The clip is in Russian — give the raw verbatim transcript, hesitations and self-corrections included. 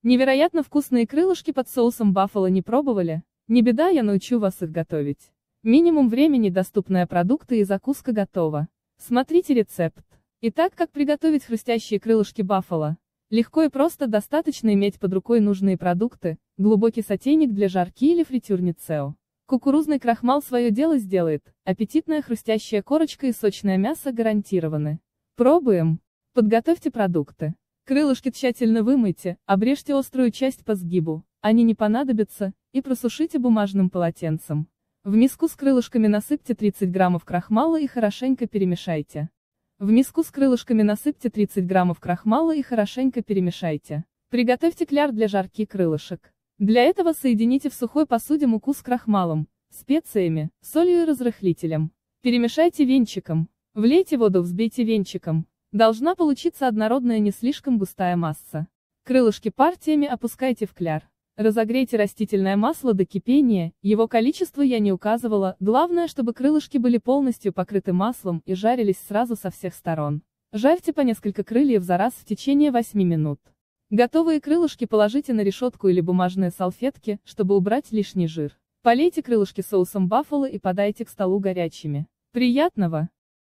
Невероятно вкусные крылышки под соусом баффало не пробовали? Не беда, я научу вас их готовить. Минимум времени, доступные продукты и закуска готова. Смотрите рецепт. Итак, как приготовить хрустящие крылышки баффало? Легко и просто, достаточно иметь под рукой нужные продукты, глубокий сотейник для жарки или фритюрницео. Кукурузный крахмал свое дело сделает, аппетитная хрустящая корочка и сочное мясо гарантированы. Пробуем. Подготовьте продукты. Крылышки тщательно вымойте, обрежьте острую часть по сгибу, они не понадобятся, и просушите бумажным полотенцем. В миску с крылышками насыпьте тридцать граммов крахмала и хорошенько перемешайте. В миску с крылышками насыпьте тридцать граммов крахмала и хорошенько перемешайте. Приготовьте кляр для жарки крылышек. Для этого соедините в сухой посуде муку с крахмалом, специями, солью и разрыхлителем. Перемешайте венчиком. Влейте воду, взбейте венчиком. Должна получиться однородная, не слишком густая масса. Крылышки партиями опускайте в кляр. Разогрейте растительное масло до кипения, его количество я не указывала, главное, чтобы крылышки были полностью покрыты маслом и жарились сразу со всех сторон. Жарьте по несколько крыльев за раз в течение восьми минут. Готовые крылышки положите на решетку или бумажные салфетки, чтобы убрать лишний жир. Полейте крылышки соусом баффало и подайте к столу горячими. Приятного!